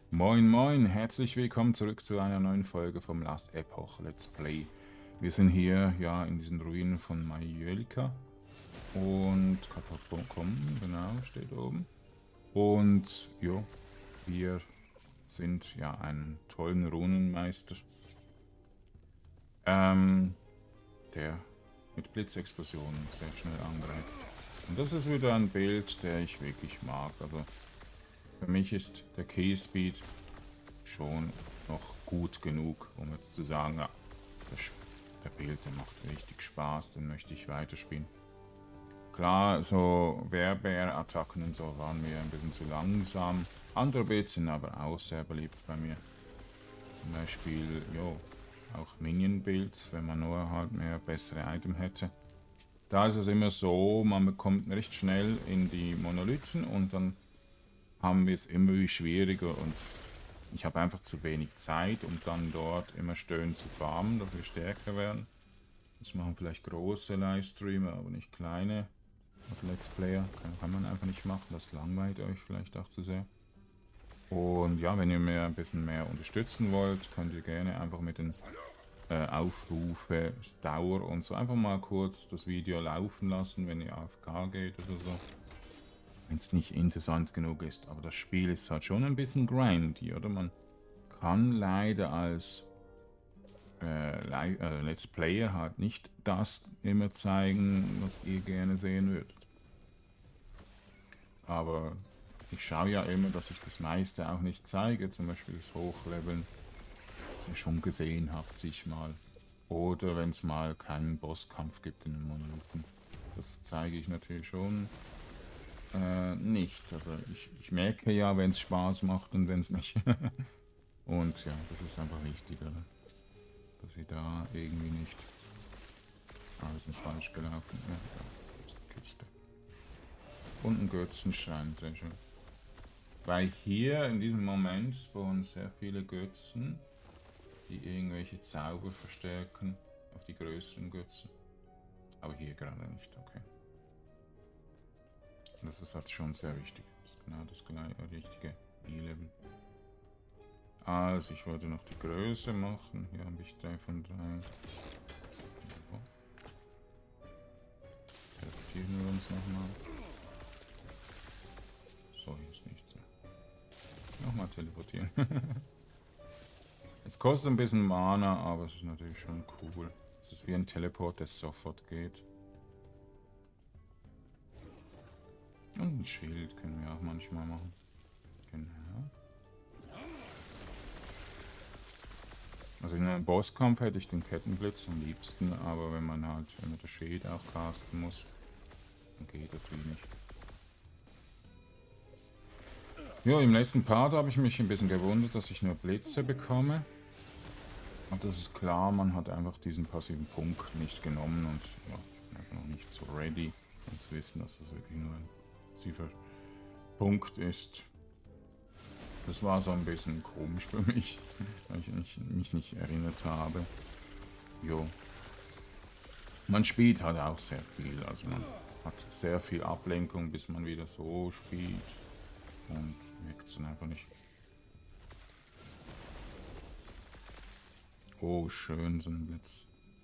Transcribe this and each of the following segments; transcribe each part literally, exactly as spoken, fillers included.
Moin moin, herzlich willkommen zurück zu einer neuen Folge vom Last Epoch Let's Play. Wir sind hier ja in diesen Ruinen von Majolica und Katakomben, genau, steht oben. Und jo, wir sind ja einen tollen Runenmeister, ähm, der mit Blitzexplosionen sehr schnell angreift. Und das ist wieder ein Bild, der ich wirklich mag. Also für mich ist der Keyspeed schon noch gut genug, um jetzt zu sagen, ja, der, der Bild, der macht richtig Spaß, den möchte ich weiterspielen. Klar, so Wehrbeer-Attacken und so waren mir ein bisschen zu langsam. Andere Builds sind aber auch sehr beliebt bei mir. Zum Beispiel, jo, auch Minion-Builds, wenn man nur halt mehr bessere Item hätte. Da ist es immer so, man bekommt recht schnell in die Monolithen und dann haben wir es immer wie schwieriger und ich habe einfach zu wenig Zeit, um dann dort immer schön zu farmen, dass wir stärker werden. Das machen vielleicht große Livestreamer, aber nicht kleine. Let's Player kann, kann man einfach nicht machen, das langweilt euch vielleicht auch zu sehr. Und ja, wenn ihr mir ein bisschen mehr unterstützen wollt, könnt ihr gerne einfach mit den äh, Aufrufe, Dauer und so einfach mal kurz das Video laufen lassen, wenn ihr A F K geht oder so. Wenn es nicht interessant genug ist. Aber das Spiel ist halt schon ein bisschen grindy, oder? Man kann leider als äh, äh, Let's Player halt nicht das immer zeigen, was ihr gerne sehen würdet. Aber ich schaue ja immer, dass ich das meiste auch nicht zeige, zum Beispiel das Hochleveln, das ihr schon gesehen habt, zigmal. Oder wenn es mal keinen Bosskampf gibt in den Monolithen. Das zeige ich natürlich schon äh, nicht. Also ich, ich merke ja, wenn es Spaß macht und wenn es nicht. Und ja, das ist einfach wichtig, oder? Dass wir da irgendwie nicht... Ah, wir sind falsch gelaufen. Ja, da ist die Kiste. Und ein Götzenstein, sehr schön. Weil hier in diesem Moment spawnen sehr viele Götzen, die irgendwelche Zauber verstärken auf die größeren Götzen. Aber hier gerade nicht, okay. Das ist halt schon sehr wichtig. Das ist genau das gleiche, richtige E-Level. Also, ich wollte noch die Größe machen. Hier habe ich drei von drei. So. Teleportieren wir uns nochmal. So, hier ist nichts mehr. Nochmal teleportieren. Es kostet ein bisschen Mana, aber es ist natürlich schon cool. Es ist wie ein Teleport, der sofort geht. Und ein Schild können wir auch manchmal machen. Genau. Also in einem Bosskampf hätte ich den Kettenblitz am liebsten, aber wenn man halt mit der Schild auch casten muss, dann geht das wie nicht. Ja, im letzten Part habe ich mich ein bisschen gewundert, dass ich nur Blitze bekomme. Und das ist klar, man hat einfach diesen passiven Punkt nicht genommen und ja, ich bin einfach noch nicht so ready, um zu wissen, dass das wirklich nur ein passiver Punkt ist. Das war so ein bisschen komisch für mich, weil ich nicht, mich nicht erinnert habe. Jo. Man spielt halt auch sehr viel, also man hat sehr viel Ablenkung, bis man wieder so spielt und merkt es dann einfach nicht. Oh, schön, so ein Blitz.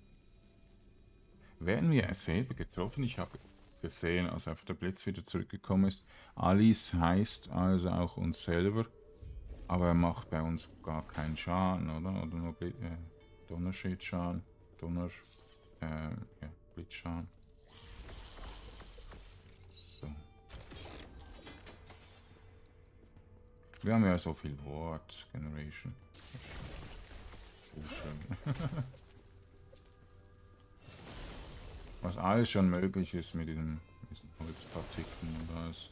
Werden wir selber getroffen? Ich habe gesehen, als einfach der Blitz wieder zurückgekommen ist. Alice heißt also auch uns selber, aber er macht bei uns gar keinen Schaden, oder? Oder nur Bl äh, Donnerschädschaden, Donner, äh, ja, Blitzschaden. So. Wir haben ja so viel Wort Generation. Oh, schön. Was alles schon möglich ist mit diesen, diesen Holzpartikeln und alles.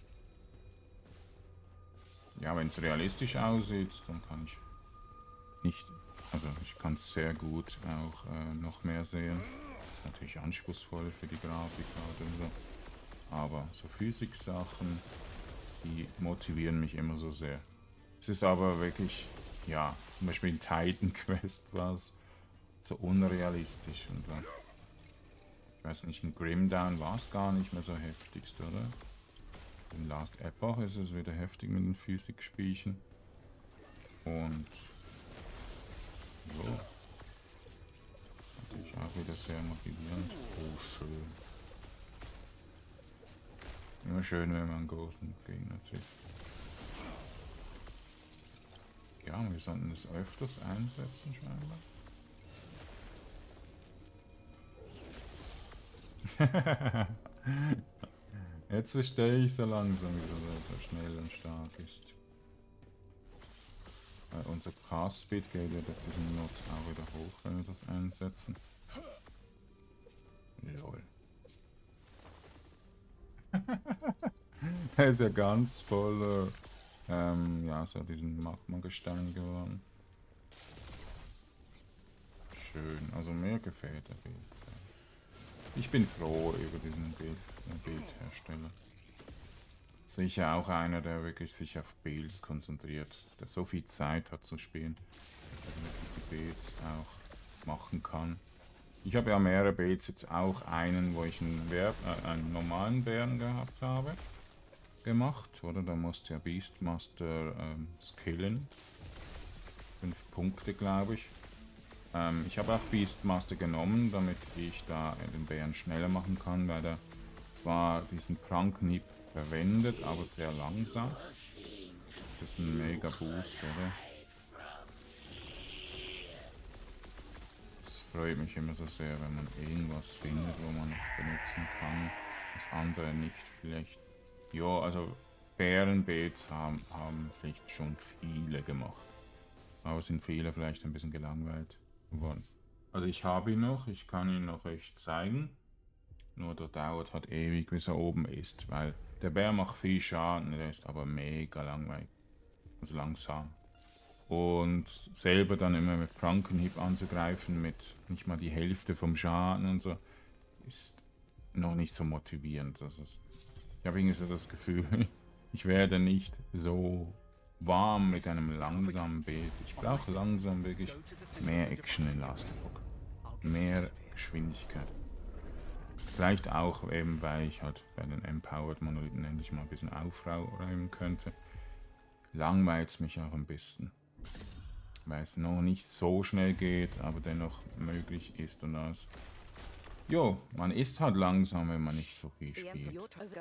Ja, wenn es realistisch aussieht, dann kann ich nicht, also ich kann es sehr gut auch äh, noch mehr sehen. Das ist natürlich anspruchsvoll für die Grafikkarte und so. Aber so Physik-Sachen, die motivieren mich immer so sehr. Es ist aber wirklich, ja, zum Beispiel in Titan Quest war es so unrealistisch und so. Ich weiß nicht, in Grimdown war es gar nicht mehr so heftigst, oder? In Last Epoch ist es wieder heftig mit den Physik-Spielchen. Und so. Natürlich auch wieder sehr motivierend. Oh, schön. Immer schön, wenn man einen großen Gegner trifft. Ja, wir sollten es öfters einsetzen, scheinbar. Jetzt verstehe ich so langsam, wieso er so schnell und stark ist. Weil unser Cast Speed geht ja durch diesen Not auch wieder hoch, wenn wir das einsetzen. Lol. Er ist ja ganz voller, ähm, ja, so diesen Magma-Gestein geworden. Schön, also mir gefällt der Bild sehr. Ich bin froh über diesen Bild, Bildhersteller. Sicher auch einer, der wirklich sich auf Builds konzentriert, der so viel Zeit hat zu spielen, dass er wirklich die Builds auch machen kann. Ich habe ja mehrere Builds, jetzt auch einen, wo ich einen, Bär, äh, einen normalen Bären gehabt habe, gemacht, oder? Da musste ja Beastmaster ähm, skillen. Fünf Punkte, glaube ich. Ähm, ich habe auch Beastmaster genommen, damit ich da den Bären schneller machen kann, weil er zwar diesen Prankenhieb verwendet, aber sehr langsam. Das ist ein mega Boost, oder? Es freut mich immer so sehr, wenn man irgendwas findet, wo man benutzen kann, das andere nicht vielleicht. Ja, also Bärenbeets haben, haben vielleicht schon viele gemacht. Aber sind viele vielleicht ein bisschen gelangweilt geworden. Also ich habe ihn noch, ich kann ihn noch echt zeigen. Nur der dauert halt ewig, bis er oben ist, weil der Bär macht viel Schaden, der ist aber mega langweilig. Also langsam. Und selber dann immer mit Prankenhieb anzugreifen, mit nicht mal die Hälfte vom Schaden und so, ist noch nicht so motivierend. Also ich habe irgendwie so das Gefühl, ich werde nicht so warm mit einem langsamen Bild. Ich brauche langsam wirklich mehr Action in Last Epoch. Mehr Geschwindigkeit. Vielleicht auch eben, weil ich halt bei den Empowered Monolithen endlich mal ein bisschen aufräumen könnte. Langweilt es mich auch ein bisschen. Weil es noch nicht so schnell geht, aber dennoch möglich ist und das. Jo, man ist halt langsam, wenn man nicht so viel spielt.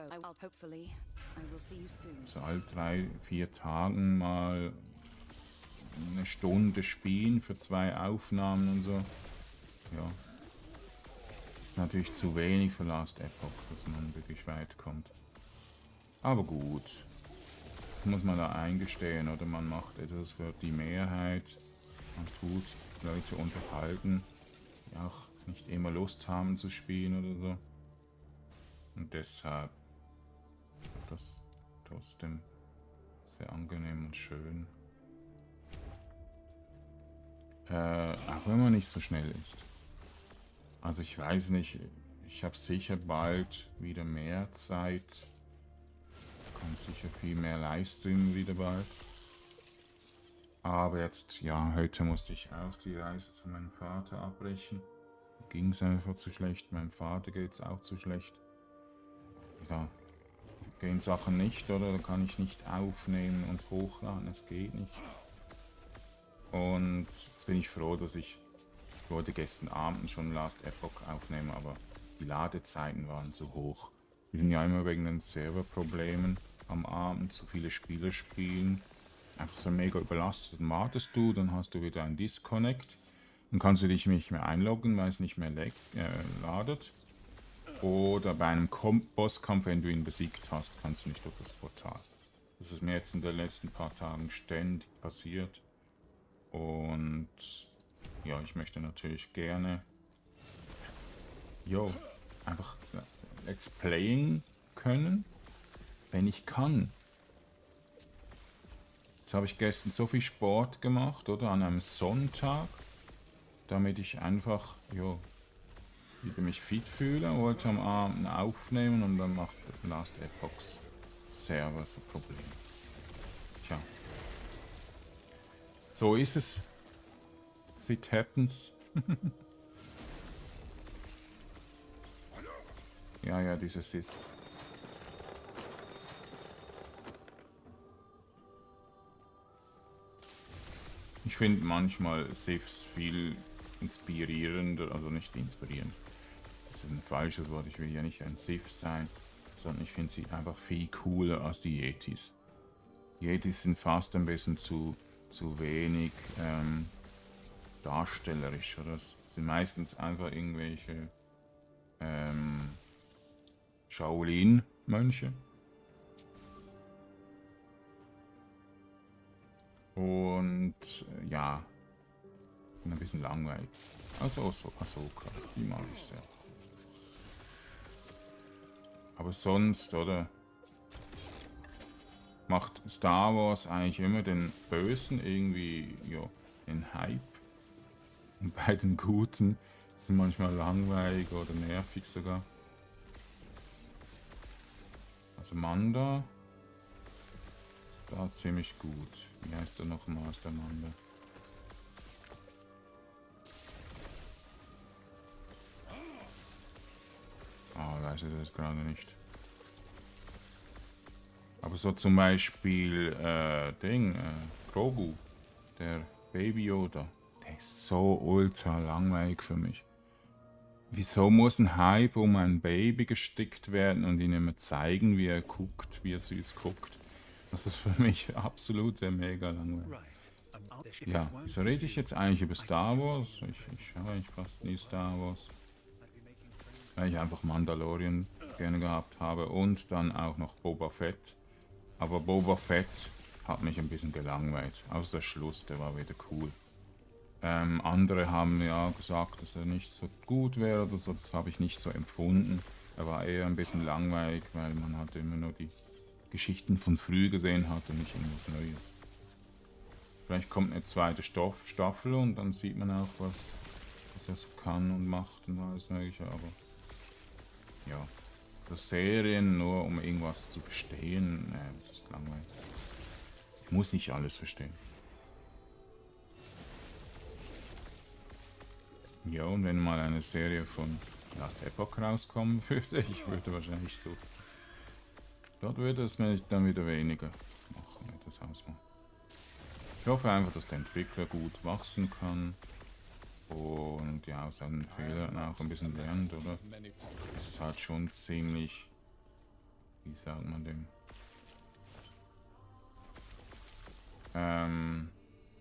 So alle drei, vier Tagen mal eine Stunde spielen für zwei Aufnahmen und so. Ja. Ist natürlich zu wenig für Last Epoch, dass man wirklich weit kommt. Aber gut. Muss man da eingestehen, oder man macht etwas für die Mehrheit. Man tut Leute unterhalten, die auch nicht immer Lust haben zu spielen oder so. Und deshalb ist das trotzdem sehr angenehm und schön. Äh, auch wenn man nicht so schnell ist. Also ich weiß nicht, ich habe sicher bald wieder mehr Zeit. Kann sicher viel mehr Livestreamen wieder bald. Aber jetzt, ja, heute musste ich auch die Reise zu meinem Vater abbrechen. Ging es einfach zu schlecht. Meinem Vater geht es auch zu schlecht. Ja, gehen Sachen nicht, oder? Da kann ich nicht aufnehmen und hochladen. Es geht nicht. Und jetzt bin ich froh, dass ich, ich wollte gestern Abend schon Last Epoch aufnehmen, aber die Ladezeiten waren zu hoch. Wir sind ja immer wegen den Serverproblemen am Abend, zu viele Spieler spielen. Einfach so mega überlastet. Dann wartest du, dann hast du wieder einen Disconnect. Dann kannst du dich nicht mehr einloggen, weil es nicht mehr äh, ladet. Oder bei einem Bosskampf, wenn du ihn besiegt hast, kannst du nicht durch das Portal. Das ist mir jetzt in den letzten paar Tagen ständig passiert. Und ja, ich möchte natürlich gerne jo, einfach Let's Playing können, wenn ich kann. Jetzt habe ich gestern so viel Sport gemacht, oder? An einem Sonntag, damit ich einfach, jo, wieder mich fit fühle, wollte am Abend aufnehmen und dann macht Last Epochs Server so Probleme. Tja. So ist es. It happens. Ja, ja, dieses ist. Ich finde manchmal Siths viel inspirierender, also nicht inspirierend. Das ist ein falsches Wort, ich will ja nicht ein Sith sein, sondern ich finde sie einfach viel cooler als die Yetis. Die Yetis sind fast ein bisschen zu, zu wenig ähm, darstellerisch, oder? Das sind meistens einfach irgendwelche ähm, Shaolin-Mönche. Und äh, ja, ein bisschen langweilig. Also Ahsoka, die mag ich sehr. Aber sonst, oder? Macht Star Wars eigentlich immer den Bösen irgendwie, ja, den Hype. Und bei den Guten sind manchmal langweilig oder nervig sogar. Also Manda ist da ziemlich gut. Wie heißt er nochmal aus der Manda? Ah, oh, weiß ich das gerade nicht. Aber so zum Beispiel äh, Ding, äh, Grogu, der Baby Yoda, der ist so ultra langweilig für mich. Wieso muss ein Hype um ein Baby gestickt werden und ihn immer zeigen, wie er guckt, wie er süß guckt? Das ist für mich absolut sehr mega langweilig. Ja, wieso rede ich jetzt eigentlich über Star Wars? Ich, ich schaue eigentlich fast nie Star Wars. Weil ich einfach Mandalorian gerne gehabt habe und dann auch noch Boba Fett. Aber Boba Fett hat mich ein bisschen gelangweilt. Außer der Schluss, der war wieder cool. Ähm, andere haben ja gesagt, dass er nicht so gut wäre oder so. Das habe ich nicht so empfunden. Er war eher ein bisschen langweilig, weil man halt immer nur die Geschichten von früh gesehen hat und nicht irgendwas Neues. Vielleicht kommt eine zweite Stoff Staffel und dann sieht man auch, was, was er so kann und macht und alles Mögliche. Aber ja. Serien nur um irgendwas zu verstehen, äh, das ist langweilig. Ich muss nicht alles verstehen. Ja, und wenn mal eine Serie von Last Epoch rauskommen würde, ich würde wahrscheinlich so. Dort würde es mir dann wieder weniger machen, wenn das ausmacht. Ich hoffe einfach, dass der Entwickler gut wachsen kann. Und ja, aus seinen Fehlern auch ein bisschen lernt, oder? Das ist halt schon ziemlich, wie sagt man dem? Ähm,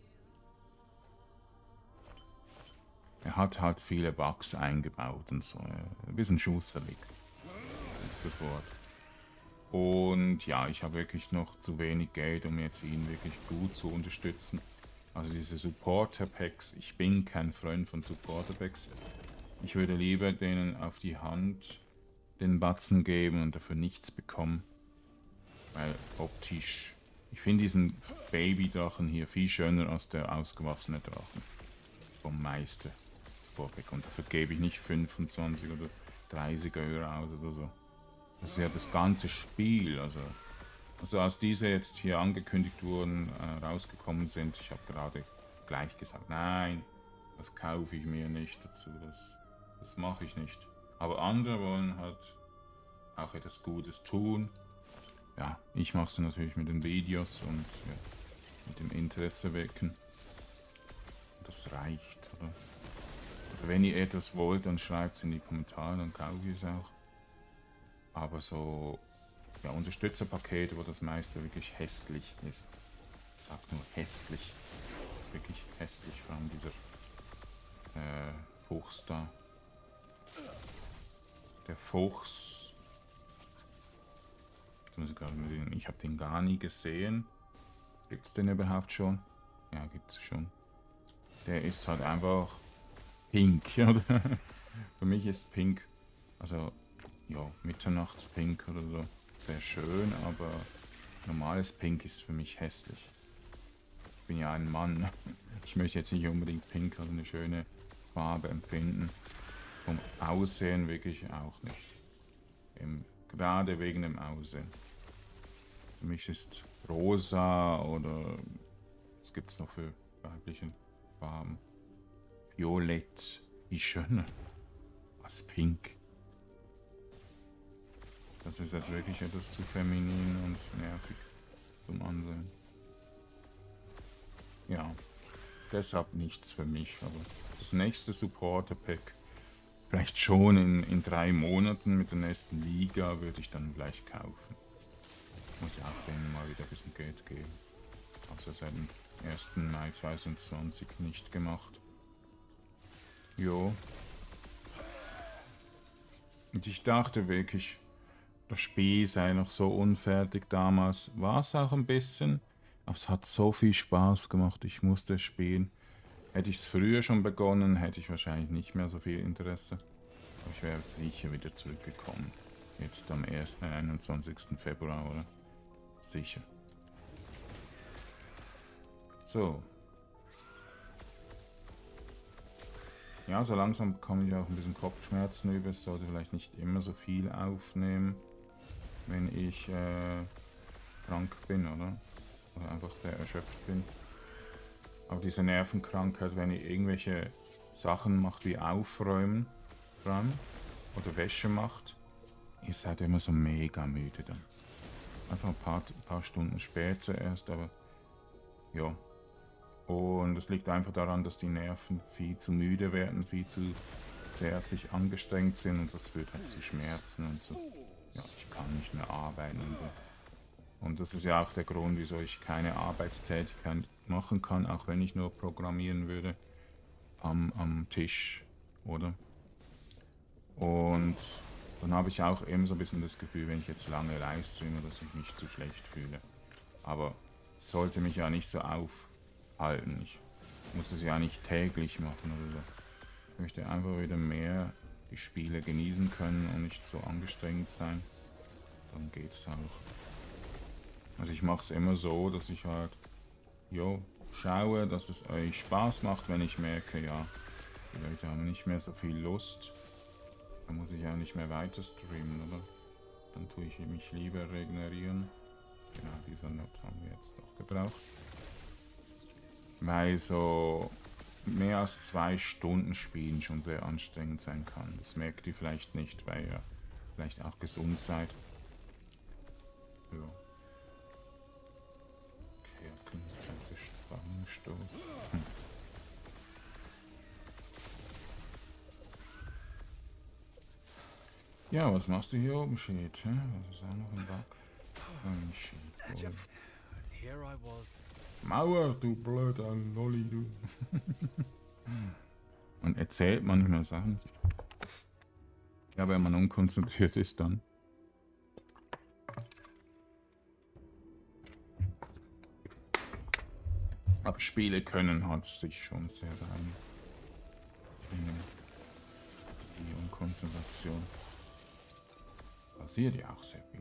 er hat halt viele Bugs eingebaut und so. Ein bisschen schusselig, ist das Wort. Und ja, ich habe wirklich noch zu wenig Geld, um jetzt ihn wirklich gut zu unterstützen. Also diese Supporter-Packs, ich bin kein Freund von Supporter-Packs. Ich würde lieber denen auf die Hand den Batzen geben und dafür nichts bekommen. Weil optisch, ich finde diesen Baby-Drachen hier viel schöner als der ausgewachsene Drachen. Vom Meister Supporter-Pack. Und dafür gebe ich nicht fünfundzwanzig oder dreißig Euro aus oder so. Das ist ja das ganze Spiel, also... Also als diese jetzt hier angekündigt wurden, äh, rausgekommen sind, ich habe gerade gleich gesagt, nein, das kaufe ich mir nicht dazu, das, das mache ich nicht. Aber andere wollen halt auch etwas Gutes tun. Ja, ich mache es natürlich mit den Videos und ja, mit dem Interesse wecken. Das reicht, oder? Also wenn ihr etwas wollt, dann schreibt es in die Kommentare, dann kaufe ich es auch. Aber so... Ja, Unterstützerpakete, wo das meiste wirklich hässlich ist. Ich sag nur hässlich. Das ist wirklich hässlich, vor allem dieser äh, Fuchs da. Der Fuchs. Jetzt muss ich gerade mal sehen. Ich habe den gar nie gesehen. Gibt es den überhaupt schon? Ja, gibt es schon. Der ist halt einfach pink, oder? Für mich ist pink, also ja, Mitternachtspink oder so. Sehr schön, aber normales Pink ist für mich hässlich. Ich bin ja ein Mann. Ich möchte jetzt nicht unbedingt Pink als eine schöne Farbe empfinden. Vom Aussehen wirklich auch nicht. Eben, gerade wegen dem Aussehen. Für mich ist rosa oder was gibt es noch für weibliche Farben? Violett, wie schöner als Pink. Das ist jetzt wirklich etwas zu feminin und nervig zum Ansehen. Ja. deshalb nichts für mich. Aber das nächste Supporter-Pack, vielleicht schon in, in drei Monaten mit der nächsten Liga, würde ich dann gleich kaufen. Muss ja auch denen mal wieder ein bisschen Geld geben. Also seit dem ersten Mai zweitausendzwanzig nicht gemacht. Jo. Und ich dachte wirklich, das Spiel sei noch so unfertig damals. War es auch ein bisschen, aber es hat so viel Spaß gemacht, ich musste es spielen. Hätte ich es früher schon begonnen, hätte ich wahrscheinlich nicht mehr so viel Interesse. Aber ich wäre sicher wieder zurückgekommen. Jetzt am ersten, einundzwanzigsten Februar, oder? Sicher. So. Ja, so langsam bekomme ich auch ein bisschen Kopfschmerzen über. Es sollte vielleicht nicht immer so viel aufnehmen, wenn ich äh, krank bin, oder? Oder einfach sehr erschöpft bin. Aber diese Nervenkrankheit, wenn ihr irgendwelche Sachen macht wie Aufräumen dran oder Wäsche macht, ihr seid immer so mega müde dann. Einfach ein paar, ein paar Stunden später erst, aber ja. Und es liegt einfach daran, dass die Nerven viel zu müde werden, viel zu sehr sich angestrengt sind und das führt halt zu Schmerzen und so. Ja, ich kann nicht mehr arbeiten und so. Und das ist ja auch der Grund, wieso ich keine Arbeitstätigkeit machen kann, auch wenn ich nur programmieren würde am, am Tisch, oder? Und dann habe ich auch eben so ein bisschen das Gefühl, wenn ich jetzt lange livestreame, dass ich mich zu schlecht fühle. Aber es sollte mich ja nicht so aufhalten. Ich muss es ja nicht täglich machen oder so. Ich möchte einfach wieder mehr die Spiele genießen können und nicht so angestrengt sein. Dann geht's auch. Also ich mache es immer so, dass ich halt, jo, schaue, dass es euch Spaß macht, wenn ich merke, ja, die Leute haben nicht mehr so viel Lust. Dann muss ich ja nicht mehr weiter streamen, oder? Dann tue ich mich lieber regenerieren. Genau, dieser Not haben wir jetzt auch gebraucht. Weil so mehr als zwei Stunden Spielen schon sehr anstrengend sein kann. Das merkt ihr vielleicht nicht, weil ihr vielleicht auch gesund seid. Ja. Spannungsstoß. Hm. Ja, was machst du hier oben, Shit? Das ist auch noch ein Bug. Oh, nicht Shit. Mauer, du blöder Lolli, du. Man erzählt manchmal Sachen. Ja, wenn man unkonzentriert ist, dann. Aber Spiele können halt sich schon sehr rein in die Unkonzentration. Passiert ja auch sehr viel.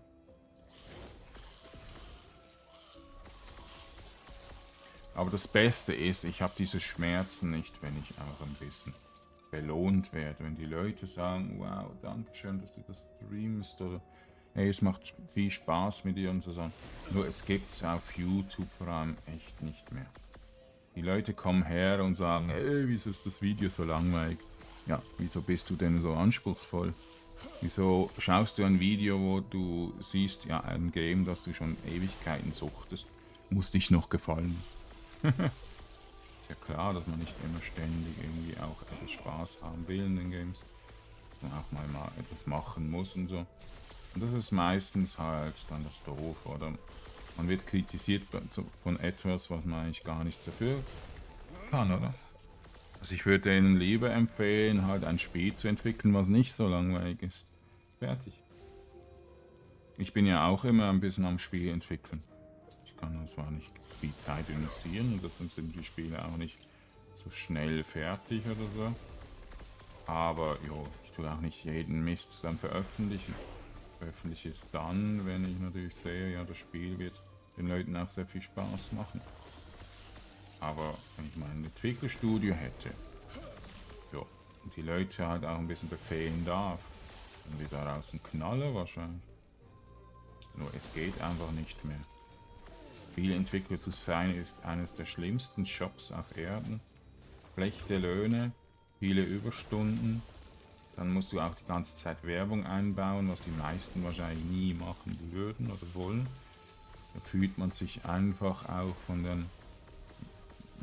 Aber das Beste ist, ich habe diese Schmerzen nicht, wenn ich auch ein bisschen belohnt werde. Wenn die Leute sagen, wow, danke schön, dass du das streamst oder hey, es macht viel Spaß mit dir und so sagen. Nur es gibt es auf YouTube vor allem echt nicht mehr. Die Leute kommen her und sagen, hey, wieso ist das Video so langweilig? Ja, wieso bist du denn so anspruchsvoll? Wieso schaust du ein Video, wo du siehst, ja, ein Game, das du schon Ewigkeiten suchtest, muss dich noch gefallen? Ist ja klar, dass man nicht immer ständig irgendwie auch etwas Spaß haben will in den Games. Und auch mal, mal etwas machen muss und so. Und das ist meistens halt dann das Doof, oder? Man wird kritisiert von etwas, was man eigentlich gar nichts dafür kann, oder? Also ich würde denen lieber empfehlen, halt ein Spiel zu entwickeln, was nicht so langweilig ist. Fertig. Ich bin ja auch immer ein bisschen am Spiel entwickeln. Ich kann zwar nicht viel Zeit investieren und deshalb sind die Spiele auch nicht so schnell fertig oder so. Aber jo, ich tue auch nicht jeden Mist dann veröffentlichen. Ich veröffentliche es dann, wenn ich natürlich sehe, ja, das Spiel wird den Leuten auch sehr viel Spaß machen. Aber wenn ich mein Entwicklerstudio hätte, ja, und die Leute halt auch ein bisschen befehlen darf, dann wird daraus ein Knaller wahrscheinlich. Nur es geht einfach nicht mehr. Spieleentwickler zu sein ist eines der schlimmsten Jobs auf Erden. Schlechte Löhne, viele Überstunden. Dann musst du auch die ganze Zeit Werbung einbauen, was die meisten wahrscheinlich nie machen würden oder wollen. Da fühlt man sich einfach auch von den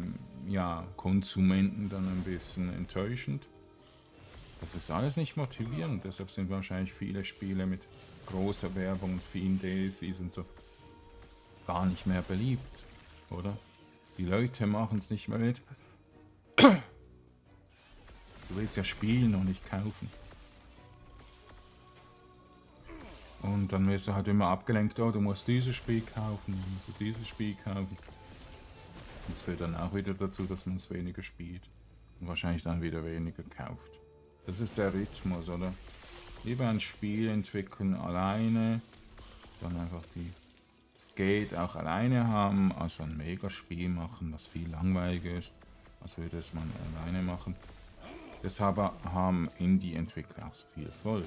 ja, Konsumenten dann ein bisschen enttäuschend. Das ist alles nicht motivierend, deshalb sind wahrscheinlich viele Spiele mit großer Werbung und vielen D L Cs und so gar nicht mehr beliebt, oder? Die Leute machen es nicht mehr mit. Du willst ja spielen und nicht kaufen. Und dann wirst du halt immer abgelenkt, oh, du musst dieses Spiel kaufen, du musst dieses Spiel kaufen. Das führt dann auch wieder dazu, dass man es weniger spielt und wahrscheinlich dann wieder weniger kauft. Das ist der Rhythmus, oder? Lieber ein Spiel entwickeln alleine, dann einfach die, das Geld auch alleine haben, als ein Megaspiel machen, was viel langweiliger ist, als würde es man alleine machen. Deshalb haben Indie-Entwickler auch so viel Erfolg.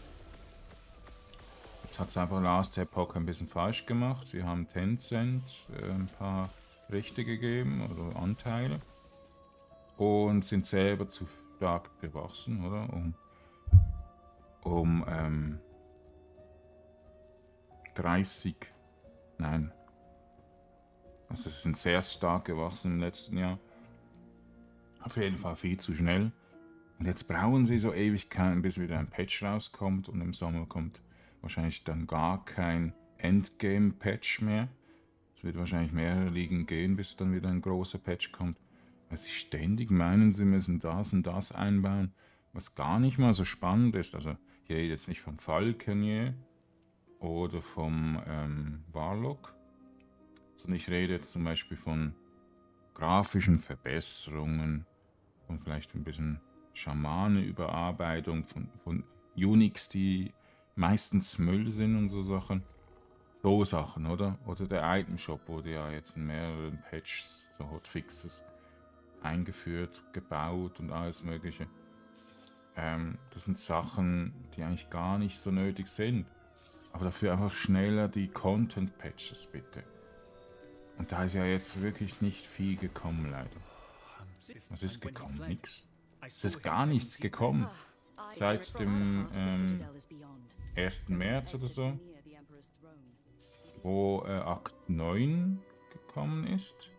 Jetzt hat es einfach Last Epoch ein bisschen falsch gemacht. Sie haben Tencent äh, ein paar Rechte gegeben oder Anteile und sind selber zu stark gewachsen, oder? Um, um ähm, dreißig, nein, also sie sind sehr stark gewachsen im letzten Jahr. Auf jeden Fall viel zu schnell. Und jetzt brauchen sie so Ewigkeiten, bis wieder ein Patch rauskommt und im Sommer kommt wahrscheinlich dann gar kein Endgame-Patch mehr. Es wird wahrscheinlich mehrere Ligen gehen, bis dann wieder ein großer Patch kommt. Weil sie ständig meinen, sie müssen das und das einbauen, was gar nicht mal so spannend ist. Also ich rede jetzt nicht vom Falconeer oder vom ähm, Warlock, sondern ich rede jetzt zum Beispiel von grafischen Verbesserungen, von vielleicht ein bisschen Schamane-Überarbeitung, von, von Unix, die meistens Müll sind und so Sachen. So Sachen, oder? Oder der Item Shop wurde ja jetzt in mehreren Patches, so Hotfixes, eingeführt, gebaut und alles mögliche. Ähm, das sind Sachen, die eigentlich gar nicht so nötig sind. Aber dafür einfach schneller die Content-Patches, bitte. Und da ist ja jetzt wirklich nicht viel gekommen, leider. Was ist gekommen? Nix. Es ist gar nichts gekommen. Seit dem ähm, ersten März oder so, wo äh, Akt neun gekommen ist,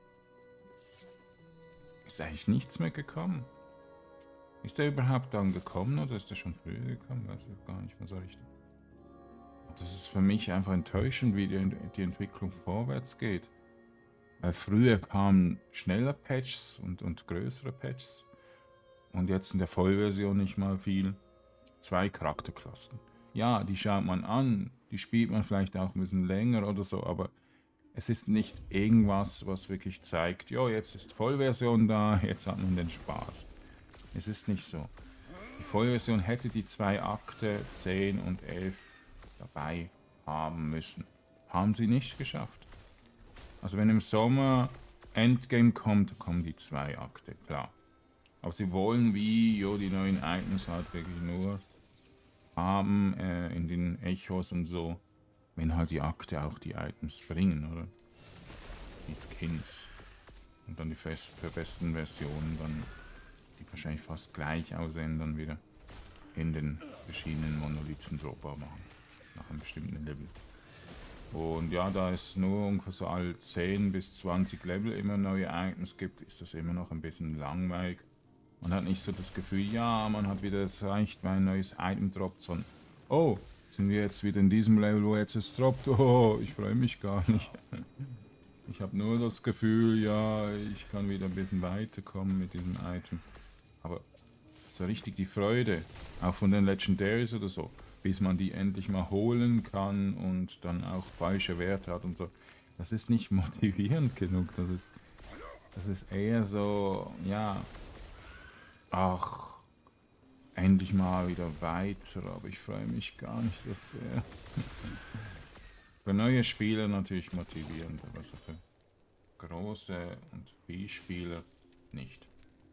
ist eigentlich nichts mehr gekommen. Ist der überhaupt dann gekommen oder ist der schon früher gekommen? Weiß ich gar nicht mehr so richtig. Das ist für mich einfach enttäuschend, wie die, die Entwicklung vorwärts geht. Weil früher kamen schneller Patches und, und größere Patches. Und jetzt in der Vollversion nicht mal viel. Zwei Charakterklassen. Ja, die schaut man an, die spielt man vielleicht auch ein bisschen länger oder so, aber es ist nicht irgendwas, was wirklich zeigt, jo, jetzt ist Vollversion da, jetzt hat man den Spaß. Es ist nicht so. Die Vollversion hätte die zwei Akte zehn und elf dabei haben müssen. Haben sie nicht geschafft. Also wenn im Sommer Endgame kommt, kommen die zwei Akte, klar. Aber sie wollen wie, jo, die neuen Items halt wirklich nur haben äh, in den Echos und so, wenn halt die Akte auch die Items bringen, oder? Die Skins. Und dann die fest verbesserten Versionen, dann die wahrscheinlich fast gleich aussehen, dann wieder in den verschiedenen Monolithen Dropper machen. Nach einem bestimmten Level. Und ja, da es nur ungefähr so alle zehn bis zwanzig Level immer neue Items gibt, ist das immer noch ein bisschen langweilig. Man hat nicht so das Gefühl, ja, man hat wieder, es reicht, weil ein neues Item droppt, sondern, oh, sind wir jetzt wieder in diesem Level, wo jetzt es droppt, oh, ich freue mich gar nicht. Ich habe nur das Gefühl, ja, ich kann wieder ein bisschen weiterkommen mit diesem Item. Aber so richtig die Freude, auch von den Legendaries oder so, bis man die endlich mal holen kann und dann auch falsche Werte hat und so, das ist nicht motivierend genug, das ist, das ist eher so, ja, ach, endlich mal wieder weiter, aber ich freue mich gar nicht so sehr. Für neue Spieler natürlich motivierend, aber so für große und viele Spieler nicht.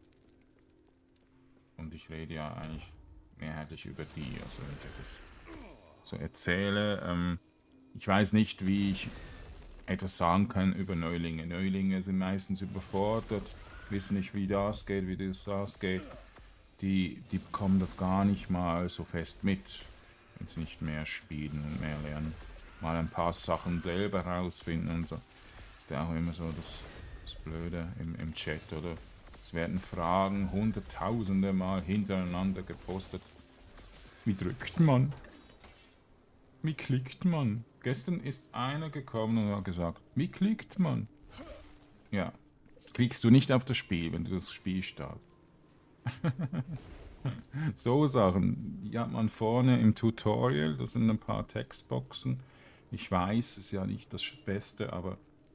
Und ich rede ja eigentlich mehrheitlich über die, also wenn ich das so erzähle, ähm, ich weiß nicht, wie ich etwas sagen kann über Neulinge. Neulinge sind meistens überfordert, wissen nicht, wie das geht, wie das geht. Die, die bekommen das gar nicht mal so fest mit, wenn sie nicht mehr spielen und mehr lernen. Mal ein paar Sachen selber rausfinden und so. Ist ja auch immer so das das Blöde im, im Chat, oder? Es werden Fragen hunderttausende Mal hintereinander gepostet. Wie drückt man? Wie klickt man? Gestern ist einer gekommen und hat gesagt, wie klickt man? Ja, klickst du nicht auf das Spiel, wenn du das Spiel startest. So Sachen, die hat man vorne im Tutorial, das sind ein paar Textboxen. Ich weiß, es ist ja nicht das Beste, aber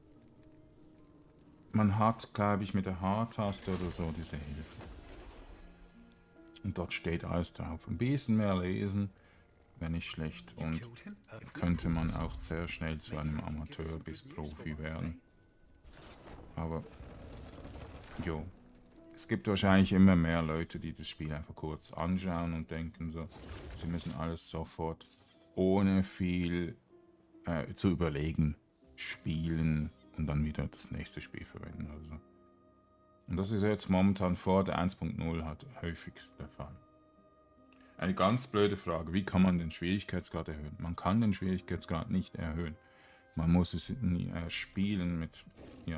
man hat, glaube ich, mit der H-Taste oder so diese Hilfe. Und dort steht alles drauf. Ein bisschen mehr lesen wäre nicht schlecht und könnte man auch sehr schnell zu einem Amateur bis Profi werden. Aber, jo. Es gibt wahrscheinlich immer mehr Leute, die das Spiel einfach kurz anschauen und denken so, sie müssen alles sofort ohne viel äh, zu überlegen spielen und dann wieder das nächste Spiel verwenden. Also. Und das ist jetzt momentan vor der eins Punkt null halt häufig der Fall. Eine ganz blöde Frage, wie kann man den Schwierigkeitsgrad erhöhen? Man kann den Schwierigkeitsgrad nicht erhöhen. Man muss es äh, spielen mit, ja.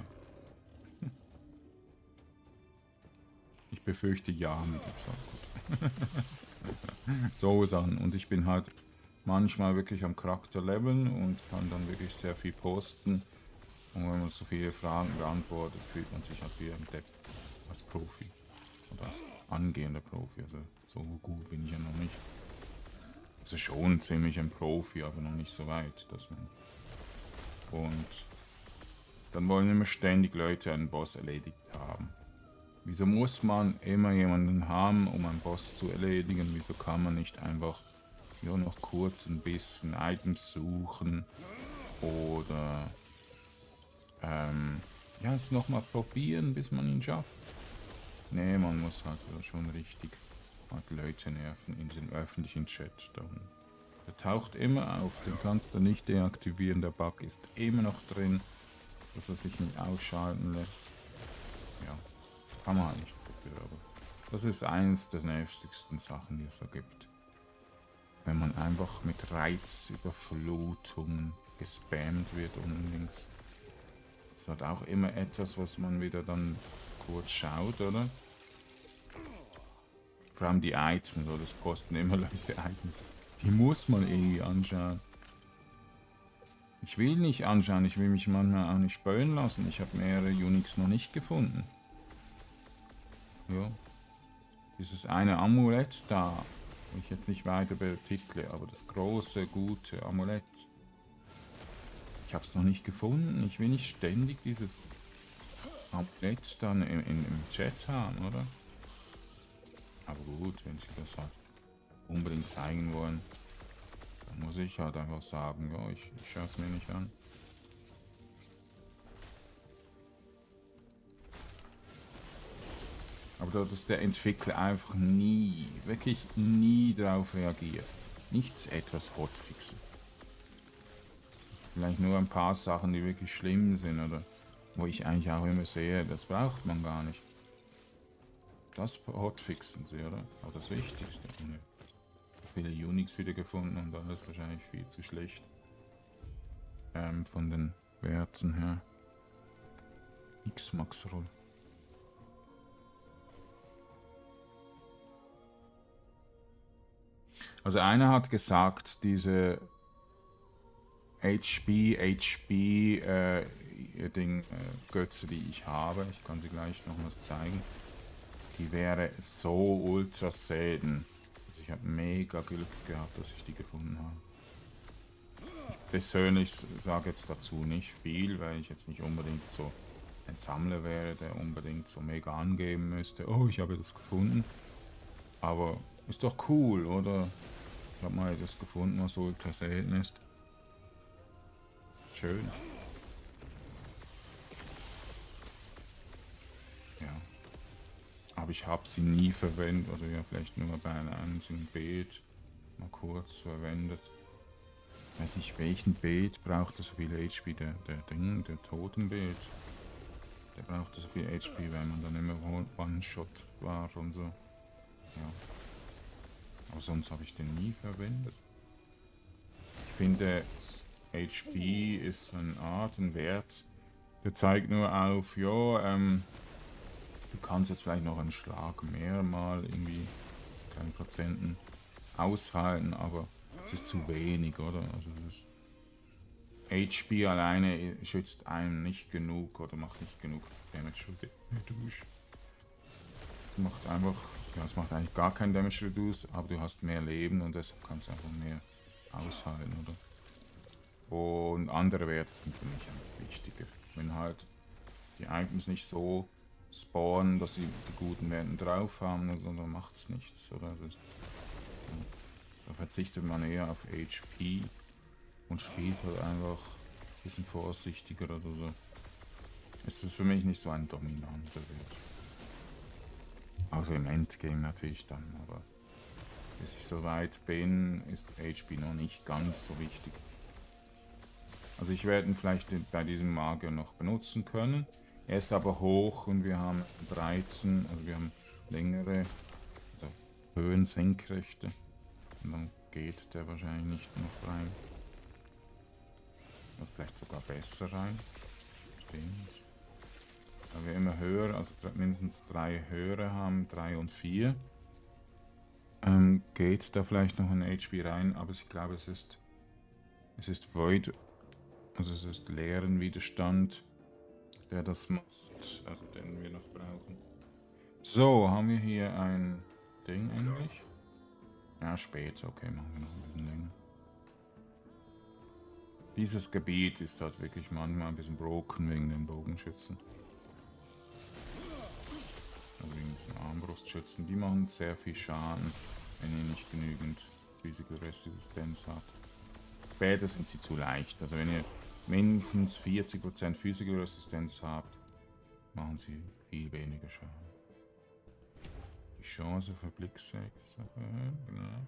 Ich befürchte ja mit dem Sachen. So Sachen. Und ich bin halt manchmal wirklich am Charakter leveln und kann dann wirklich sehr viel posten. Und wenn man so viele Fragen beantwortet, fühlt man sich halt wie ein Depp als Profi. Oder als angehender Profi. Also so gut bin ich ja noch nicht. Also schon ziemlich ein Profi, aber noch nicht so weit. Dass man und dann wollen immer ständig Leute einen Boss erledigt haben. Wieso muss man immer jemanden haben, um einen Boss zu erledigen? Wieso kann man nicht einfach ja, noch kurz ein bisschen Items suchen oder ähm, ja, es nochmal probieren, bis man ihn schafft? Nee, man muss halt schon richtig halt Leute nerven in den öffentlichen Chat. Dann, der taucht immer auf, den kannst du nicht deaktivieren, der Bug ist immer noch drin, dass er sich nicht ausschalten lässt. Ja. Kann man halt nicht so viel, aber das ist eines der nervigsten Sachen, die es so gibt. Wenn man einfach mit Reizüberflutungen gespammt wird unlinks. Das hat auch immer etwas, was man wieder dann kurz schaut, oder? Vor allem die Items, oder? Das posten immer Leute Items. Die muss man irgendwie anschauen. Ich will nicht anschauen, ich will mich manchmal auch nicht spölen lassen. Ich habe mehrere Unix noch nicht gefunden. Ja, dieses eine Amulett da, ich jetzt nicht weiter betitle, aber das große, gute Amulett. Ich habe es noch nicht gefunden. Ich will nicht ständig dieses Amulett dann im, im, im Chat haben, oder? Aber gut, wenn sie das halt unbedingt zeigen wollen, dann muss ich halt einfach sagen, ja, ich, ich schaue es mir nicht an. Aber dass der Entwickler einfach nie, wirklich nie darauf reagiert. Nichts etwas hotfixen. Vielleicht nur ein paar Sachen, die wirklich schlimm sind oder wo ich eigentlich auch immer sehe, das braucht man gar nicht. Das hotfixen sie, oder? Aber das Wichtigste. Ne. Viele Unix wieder gefunden und alles wahrscheinlich viel zu schlecht. Ähm, von den Werten her. X-Max-Roll. Also einer hat gesagt, diese H P, H P äh, Ding, äh, Götze, die ich habe, ich kann sie gleich noch was zeigen, die wäre so ultra selten. Also ich habe mega Glück gehabt, dass ich die gefunden habe. Ich persönlich sage jetzt dazu nicht viel, weil ich jetzt nicht unbedingt so ein Sammler wäre, der unbedingt so mega angeben müsste, oh, ich habe das gefunden. Aber ist doch cool, oder? Ich habe mal etwas gefunden, was ultra selten ist. Schön. Ja. Aber ich habe sie nie verwendet, oder ja, vielleicht nur bei einem einzigen Beet mal kurz verwendet. Ich weiß nicht, welchen Beet braucht so viel H P, der, der Ding, der Totenbeet. Der braucht so viel H P, weil man dann immer One-Shot war und so. Ja. Aber sonst habe ich den nie verwendet. Ich finde, H P ist eine Art, ein Wert, Der zeigt nur auf, ja, ähm, du kannst jetzt vielleicht noch einen Schlag mehr mal irgendwie kleinen Prozenten aushalten, aber es ist zu wenig, oder? Also das H P alleine schützt einem nicht genug oder macht nicht genug Damage Reduce. Es macht einfach, ja, es macht eigentlich gar kein Damage Reduce, aber du hast mehr Leben und deshalb kannst du einfach mehr aushalten, oder? Und andere Werte sind für mich einfach wichtiger. Wenn halt die Items nicht so spawnen, dass sie die guten Werte drauf haben, sondern macht es nichts, oder? Das, ja, da verzichtet man eher auf H P und spielt halt einfach ein bisschen vorsichtiger oder so. Es ist für mich nicht so ein dominanter Wert. Außer im Endgame natürlich dann, aber bis ich so weit bin, ist H P noch nicht ganz so wichtig. Also ich werde ihn vielleicht bei diesem Magier noch benutzen können. Er ist aber hoch und wir haben Breiten, also wir haben längere, also Höhen, Senkrechte. Und dann geht der wahrscheinlich nicht noch rein. Oder vielleicht sogar besser rein. Stimmt. Da wir immer höher, also mindestens drei höhere haben, drei und vier, ähm, geht da vielleicht noch ein H P rein, aber ich glaube es ist, es ist Void, also es ist leeren Widerstand, der das macht, also den wir noch brauchen. So, haben wir hier ein Ding endlich? Ja, später, okay, machen wir noch ein bisschen länger. Dieses Gebiet ist halt wirklich manchmal ein bisschen broken wegen den Bogenschützen. Also wegen diesen Armbrustschützen, die machen sehr viel Schaden, wenn ihr nicht genügend Physical Resistenz habt. Später sind sie zu leicht, also wenn ihr mindestens vierzig Prozent Physical Resistenz habt, machen sie viel weniger Schaden. Die Chance für Blicksex erhöhen, genau.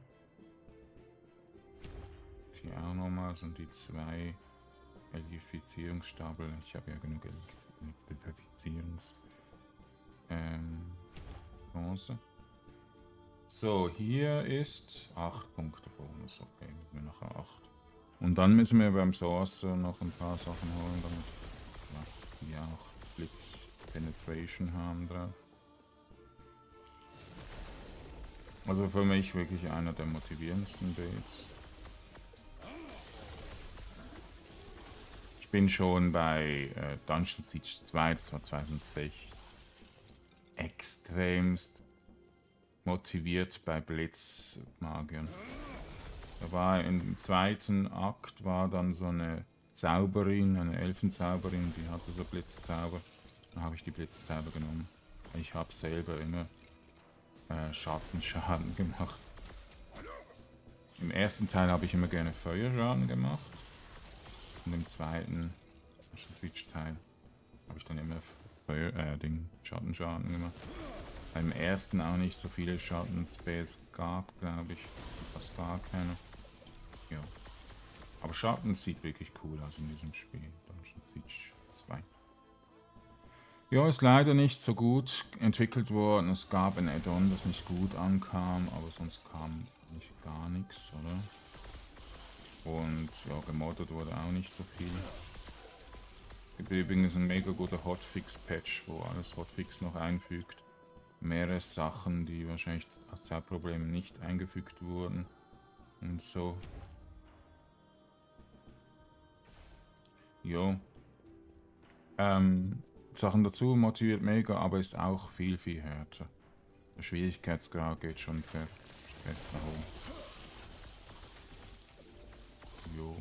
Hier auch nochmal so die zwei Elektrifizierungsstapel. Ich habe ja genug Elektrifizierungs ähm, Chance. So, hier ist acht Punkte Bonus. Okay, wir nachher acht. Und dann müssen wir beim Sorcerer noch ein paar Sachen holen, damit ja, wir auch Blitz Penetration haben drauf. Also für mich wirklich einer der motivierendsten Builds. Ich bin schon bei äh, Dungeon Siege zwei, das war zweitausendsechs, extremst motiviert bei Blitzmagiern. Da war im zweiten Akt war dann so eine Zauberin, eine Elfenzauberin, die hatte so Blitzzauber. Da habe ich die Blitzzauber genommen. Ich habe selber immer äh, Schattenschaden gemacht. Im ersten Teil habe ich immer gerne Feuerschaden gemacht. Und im zweiten Teil habe ich dann immer Feuer, äh, den Schattenschaden gemacht. Beim ersten auch nicht so viele Schattenspells gab, glaube ich. Fast gar keine. Ja. Aber Schatten sieht wirklich cool aus in diesem Spiel. Dungeon Siege zwei. Ja, ist leider nicht so gut entwickelt worden. Es gab ein Add-on, das nicht gut ankam, aber sonst kam nicht gar nichts, oder? Und ja, gemoddet wurde auch nicht so viel. Es gibt übrigens ein mega guter Hotfix-Patch, wo alles Hotfix noch einfügt. Mehrere Sachen, die wahrscheinlich als Zeitprobleme nicht eingefügt wurden. Und so. Jo. Ähm, Sachen dazu motiviert mega, aber ist auch viel, viel härter. Der Schwierigkeitsgrad geht schon sehr fest nach oben. Jo.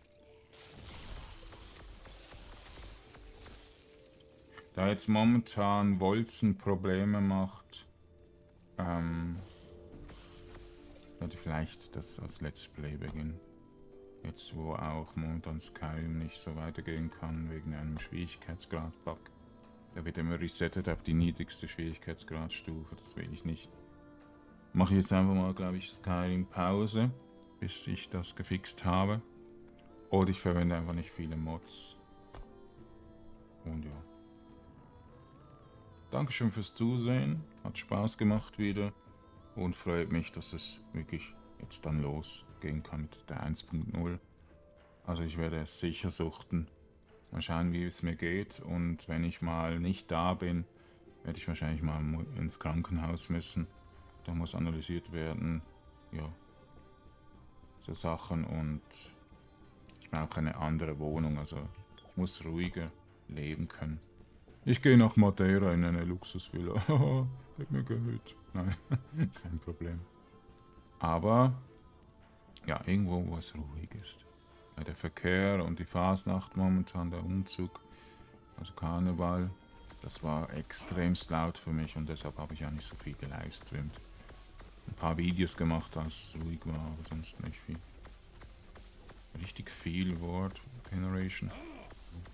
Da jetzt momentan Wolzen Probleme macht, ähm, werde ich vielleicht das als Let's Play beginnen. Jetzt wo auch momentan Skyrim nicht so weitergehen kann wegen einem Schwierigkeitsgrad-Bug. Der wird immer resettet auf die niedrigste Schwierigkeitsgradstufe, das will ich nicht. Mache ich jetzt einfach mal, glaube ich, Skyrim Pause, bis ich das gefixt habe. Oder ich verwende einfach nicht viele Mods. Und ja. Dankeschön fürs Zusehen, hat Spaß gemacht wieder und freut mich, dass es wirklich jetzt dann losgehen kann mit der eins Punkt null. Also ich werde es sicher suchten Mal schauen, wie es mir geht. Und wenn ich mal nicht da bin, werde ich wahrscheinlich mal ins Krankenhaus müssen. Da muss analysiert werden. Ja, so Sachen. Und ich brauche eine andere Wohnung. Also ich muss ruhiger leben können. Ich gehe nach Madeira in eine Luxusvilla. Haha, gib mir Geld. Nein, kein Problem. Aber, ja, irgendwo, wo es ruhig ist. Ja, der Verkehr und die Fasnacht momentan, der Umzug, also Karneval, das war extremst laut für mich und deshalb habe ich auch nicht so viel gelivestreamt. Ein paar Videos gemacht, als es ruhig war, aber sonst nicht viel. Richtig viel Word Generation.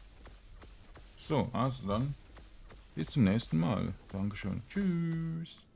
So, also dann bis zum nächsten Mal. Dankeschön. Tschüss.